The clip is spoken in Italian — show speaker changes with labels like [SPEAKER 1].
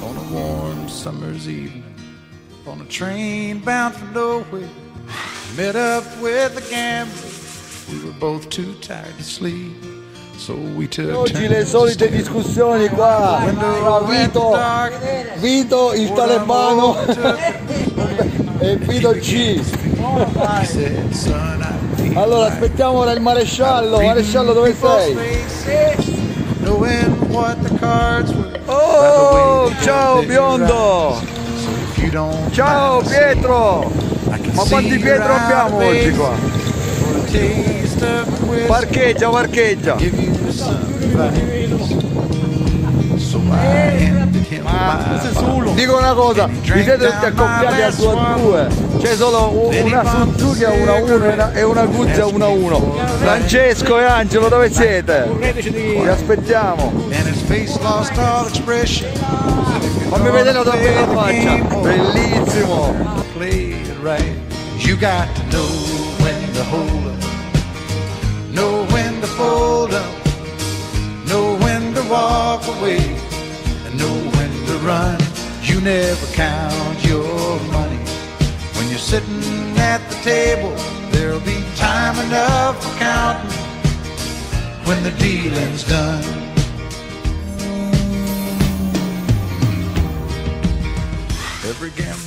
[SPEAKER 1] on a warm summer's evening, on a train bound for nowhere. Met up with a gambler. We were both too tired to sleep. So we took
[SPEAKER 2] Oggi le solite discussioni qua tra Vito il talebano e Vito G. Allora aspettiamo ora il maresciallo. Maresciallo, dove sei? Oh, ciao biondo! Ciao Pietro! Ma quanti Pietro abbiamo oggi qua? Parcheggia, parcheggia! Dico una cosa, vi siete tutti accoppiati a 2-2, c'è solo una Suzuki a 1-1 e una Guzzi a 1-1. Francesco e Angelo, dove siete? Vi aspettiamo. Fammi vedere la tua bella faccia, bellissimo. You got to know when to hold up, know when to fold up, know when to walk away, and know when to run. You never count your money. When you're sitting at the table, there'll be time enough for counting when the dealing's done. Every gambler